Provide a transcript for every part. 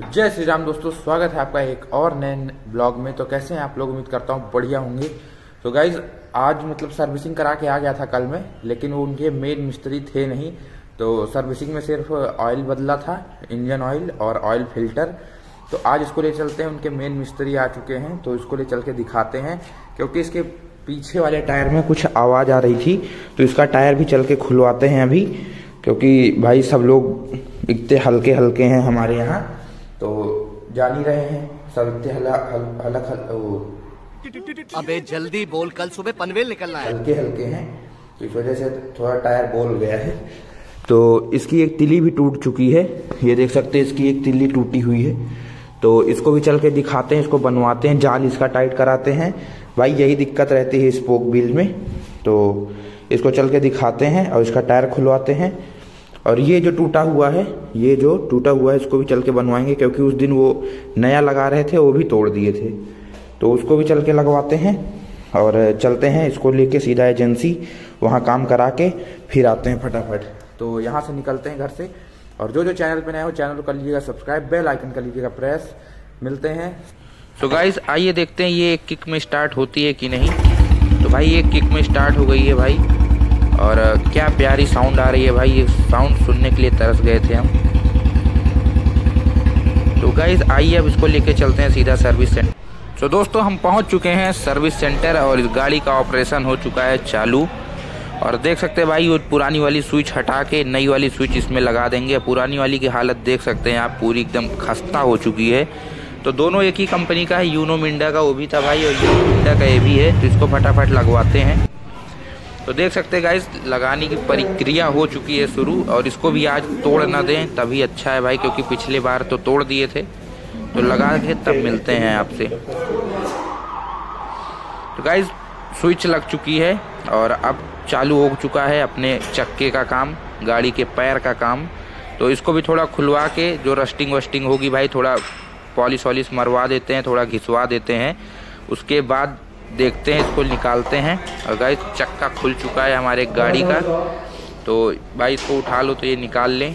जय श्री राम दोस्तों, स्वागत है आपका एक और नए ब्लॉग में। तो कैसे हैं आप लोग? उम्मीद करता हूँ बढ़िया होंगे। तो गाइज आज मतलब सर्विसिंग करा के आ गया था कल में, लेकिन वो उनके मेन मिस्त्री थे नहीं, तो सर्विसिंग में सिर्फ ऑयल बदला था, इंजन ऑयल और ऑयल फिल्टर। तो आज इसको ले चलते हैं, उनके मेन मिस्त्री आ चुके हैं तो इसको ले चल के दिखाते हैं, क्योंकि इसके पीछे वाले टायर में कुछ आवाज़ आ रही थी, तो इसका टायर भी चल के खुलवाते हैं अभी, क्योंकि भाई सब लोग इतने हल्के हल्के हैं हमारे यहाँ, तो जान ही रहे हैं सब इतने अबे जल्दी बोल, कल सुबह पनवेल निकलना है। हल्के हल्के हैं, तो इस वजह से थोड़ा टायर बोल गया है। तो इसकी एक तिल्ली भी टूट चुकी है, ये देख सकते हैं, इसकी एक तिल्ली टूटी हुई है। तो इसको भी चल के दिखाते हैं, इसको बनवाते हैं, जाल इसका टाइट कराते हैं। भाई यही दिक्कत रहती है स्पोक व्हील में, तो इसको चल के दिखाते हैं और इसका टायर खुलवाते हैं। और ये जो टूटा हुआ है, इसको भी चल के बनवाएंगे, क्योंकि उस दिन वो नया लगा रहे थे, वो भी तोड़ दिए थे, तो उसको भी चल के लगवाते हैं। और चलते हैं इसको लेके सीधा एजेंसी, वहाँ काम करा के फिर आते हैं फटाफट। तो यहाँ से निकलते हैं घर से, और जो चैनल पे नए हो चैनल को कर लीजिएगा सब्सक्राइब, बेल आइकन कर लीजिएगा प्रेस। मिलते हैं। तो गाइज आइए देखते हैं ये एक किक में स्टार्ट होती है कि नहीं। तो भाई एक किक में स्टार्ट हो गई है भाई, और क्या प्यारी साउंड आ रही है भाई, ये साउंड सुनने के लिए तरस गए थे हम। तो गाइज आइए अब इसको लेके चलते हैं सीधा सर्विस सेंटर। तो दोस्तों हम पहुंच चुके हैं सर्विस सेंटर, और इस गाड़ी का ऑपरेशन हो चुका है चालू। और देख सकते हैं भाई, वो पुरानी वाली स्विच हटा के नई वाली स्विच इसमें लगा देंगे। पुरानी वाली की हालत देख सकते हैं आप, पूरी एकदम खस्ता हो चुकी है। तो दोनों एक ही कंपनी का है, यूनो मिंडा का वो भी था भाई, और यूनो मिंडा का ये भी है, तो इसको फटाफट लगवाते हैं। तो देख सकते हैं गाइस, लगाने की प्रक्रिया हो चुकी है शुरू, और इसको भी आज तोड़ ना दें तभी अच्छा है भाई, क्योंकि पिछले बार तो तोड़ दिए थे। तो लगा के तब मिलते हैं आपसे। तो गाइस स्विच लग चुकी है, और अब चालू हो चुका है अपने चक्के का काम, गाड़ी के पैर का काम। तो इसको भी थोड़ा खुलवा के, जो रस्टिंग वस्टिंग होगी भाई, थोड़ा पॉलिश वॉलिश मरवा देते हैं, थोड़ा घिसवा देते हैं। उसके बाद देखते हैं, इसको निकालते हैं। और गाइस चक्का खुल चुका है हमारे गाड़ी का, तो भाई इसको उठा लो, तो ये निकाल लें।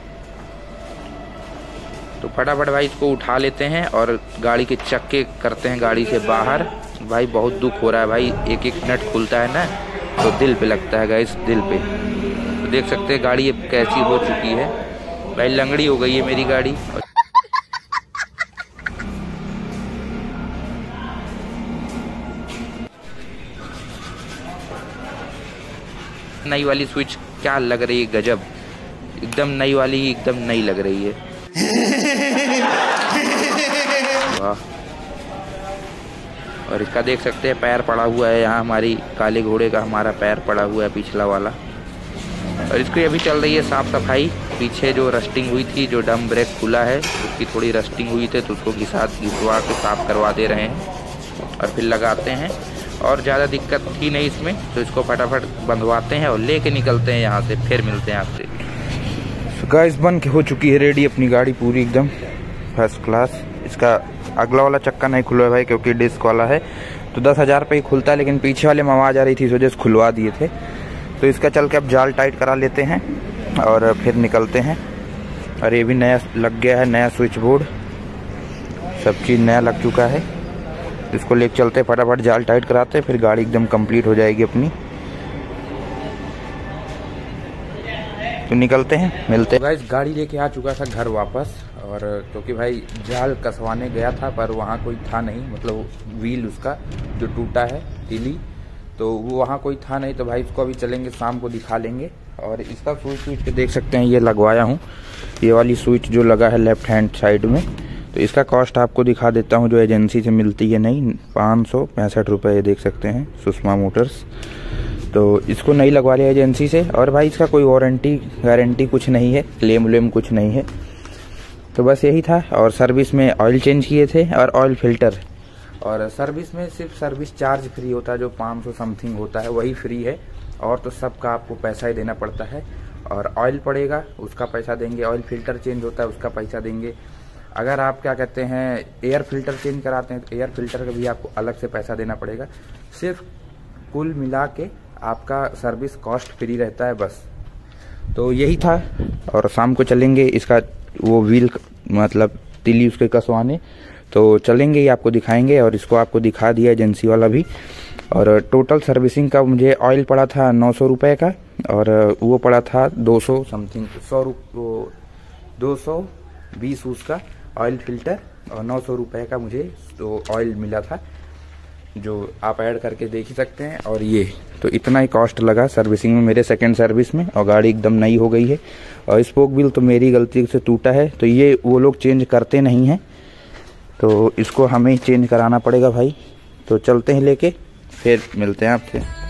तो फटाफट भाई इसको उठा लेते हैं और गाड़ी के चक्के करते हैं गाड़ी से बाहर। भाई बहुत दुख हो रहा है भाई, एक एक नट खुलता है ना, तो दिल पे लगता है गाइस, दिल पे। तो देख सकते हैं गाड़ी अब कैसी हो चुकी है भाई, लंगड़ी हो गई है मेरी गाड़ी। नई वाली स्विच क्या लग रही है, गजब, एकदम नई वाली, एकदम नई लग रही है। वाह। और इसका देख सकते हैं पैर पड़ा हुआ है यहाँ, हमारी काले घोड़े का हमारा पैर पड़ा हुआ है पिछला वाला। और इसकी अभी चल रही है साफ सफाई। पीछे जो रस्टिंग हुई थी, जो डम ब्रेक खुला है, उसकी थोड़ी रस्टिंग हुई थी, तो उसको घिसवा के साफ करवा दे रहे हैं और फिर लगाते हैं। और ज़्यादा दिक्कत थी नहीं इसमें, तो इसको फटाफट बंधवाते हैं और लेके निकलते हैं यहाँ से। फिर मिलते हैं आपसे। गाइस बन के हो चुकी है रेडी अपनी गाड़ी, पूरी एकदम फर्स्ट क्लास। इसका अगला वाला चक्का नहीं खुला है भाई, क्योंकि डिस्क वाला है, तो 10,000 पे ही खुलता है, लेकिन पीछे वाले में आवाज़ आ रही थी, इस वजह से खुलवा दिए थे। तो इसका चल के अब जाल टाइट करा लेते हैं और फिर निकलते हैं। और ये भी नया लग गया है, नया स्विच बोर्ड, सब चीज़ नया लग चुका है। इसको लेके चलते फटाफट, जाल टाइट कराते, फिर गाड़ी एकदम कंप्लीट हो जाएगी अपनी। तो निकलते हैं, मिलते हैं। गाइस गाड़ी लेके आ चुका था घर वापस, और क्योंकि भाई जाल कसवाने गया था, पर वहाँ कोई था नहीं, मतलब व्हील उसका जो टूटा है तिली, तो वो वहाँ कोई था नहीं। तो भाई इसको अभी चलेंगे, शाम को दिखा लेंगे। और इसका स्विच देख सकते हैं, ये लगवाया हूँ, ये वाली स्विच जो लगा है लेफ्ट हैंड साइड में। तो इसका कॉस्ट आपको दिखा देता हूँ, जो एजेंसी से मिलती है नहीं, 565 रुपये, देख सकते हैं, सुषमा मोटर्स। तो इसको नहीं लगवा लिया एजेंसी से। और भाई इसका कोई वारंटी गारंटी कुछ नहीं है, क्लेम व्लेम कुछ नहीं है। तो बस यही था। और सर्विस में ऑयल चेंज किए थे और ऑयल फिल्टर। और सर्विस में सिर्फ सर्विस चार्ज फ्री होता है, जो 500 समथिंग होता है, वही फ्री है। और तो सबका आपको पैसा ही देना पड़ता है। और ऑयल पड़ेगा, उसका पैसा देंगे। ऑयल फिल्टर चेंज होता है, उसका पैसा देंगे। अगर आप क्या कहते हैं एयर फिल्टर चेंज कराते हैं, तो एयर फिल्टर का भी आपको अलग से पैसा देना पड़ेगा। सिर्फ कुल मिला के आपका सर्विस कॉस्ट फ्री रहता है बस। तो यही था। और शाम को चलेंगे, इसका वो व्हील मतलब तीली उसके कसवाने। तो चलेंगे, ये आपको दिखाएंगे और इसको आपको दिखा दिया एजेंसी वाला भी। और टोटल सर्विसिंग का मुझे ऑयल पड़ा था 900 रुपये का, और वो पड़ा था 200 समथिंग, 220 उसका ऑयल फिल्टर, और 900 रुपये का मुझे तो ऑयल मिला था, जो आप ऐड करके देख ही सकते हैं। और ये तो इतना ही कॉस्ट लगा सर्विसिंग में मेरे सेकंड सर्विस में, और गाड़ी एकदम नई हो गई है। और स्पोक व्हील तो मेरी गलती से टूटा है, तो ये वो लोग चेंज करते नहीं हैं, तो इसको हमें ही चेंज कराना पड़ेगा भाई। तो चलते हैं लेके, फिर मिलते हैं आपसे।